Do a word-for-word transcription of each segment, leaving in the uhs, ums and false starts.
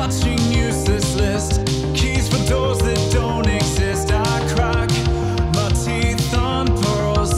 clutching useless list, keys for doors that don't exist. I crack my teeth on pearls,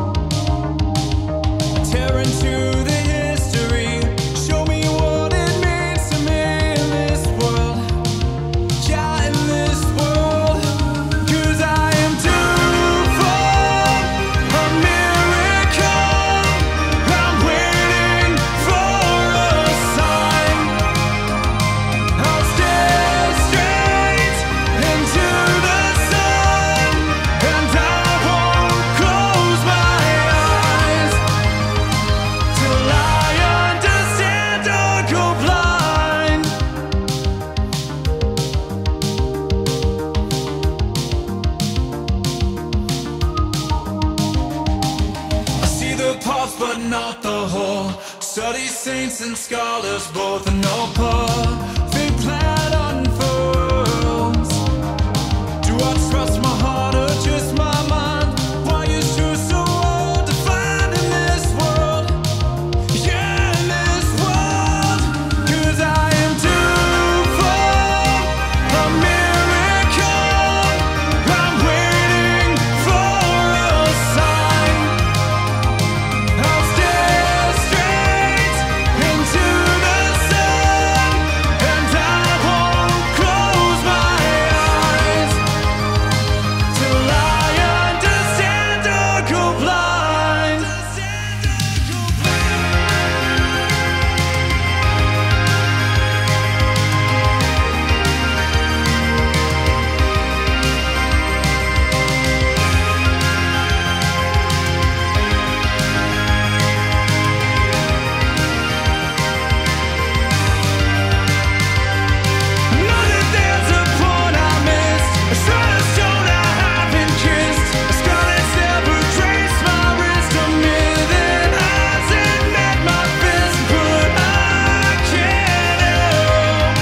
tear into the history. Show me what it means to me in this world. Yeah, in this world. 'Cause I am due for a miracle. I'm waiting for a sign. I'll stare straight into the sun, and I won't close my eyes till I understand or go blind. I see the parts but not the whole. Study saints and scholars both, and no perfect plan unfurls. Do I trust my heart or just my mind? Why is truth so hard to find in this world? Yeah, in this world. 'Cause I am due for a miracle. I'm waiting for a sign. I'll stare straight into the sun, and I won't close my eyes till I understand or go blind. Know that there's a point I missed, a shot stone I haven't kissed, a scar that's never traced my wrist, a mirror that hasn't met my fist, but I can't help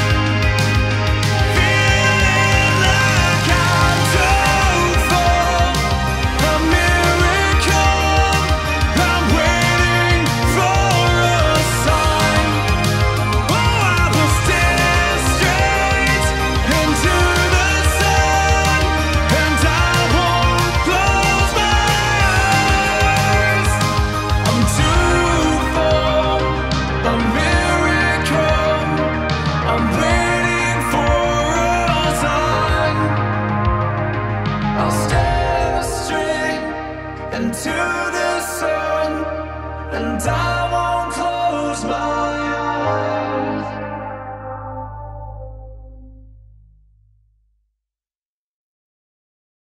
feeling like I'm due for a miracle. I'm waiting for a sign. Oh, I will stare straight into the sun, and I won't close my eyes. I'm due for a miracle. I'm waiting for a sign. I'll stare straight into the sun, and I